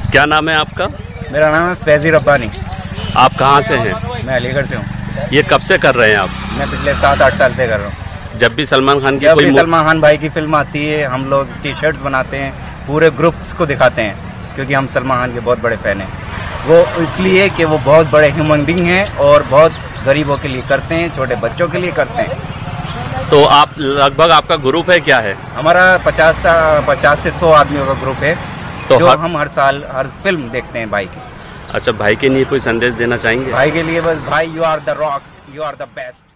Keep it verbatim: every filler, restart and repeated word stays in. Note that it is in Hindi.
क्या नाम है आपका? मेरा नाम है फैजी रब्बानी। आप कहाँ से हैं? मैं अलीगढ़ से हूँ। ये कब से कर रहे हैं आप? मैं पिछले सात आठ साल से कर रहा हूँ। जब भी सलमान खान की जब कोई भी मु- सलमान खान भाई की फिल्म आती है हम लोग टी शर्ट्स बनाते हैं, पूरे ग्रुप्स को दिखाते हैं, क्योंकि हम सलमान खान के बहुत बड़े फ़ैन हैं। वो इसलिए कि वो बहुत बड़े ह्यूमन बीइंग हैं और बहुत गरीबों के लिए करते हैं, छोटे बच्चों के लिए करते हैं। तो आप लगभग आपका ग्रुप है क्या है? हमारा पचास पचास से सौ आदमियों का ग्रुप है, तो जो हर- हम हर साल हर फिल्म देखते हैं भाई की। अच्छा, भाई के लिए कोई संदेश देना चाहेंगे? भाई के लिए बस, भाई you are the rock, you are the best.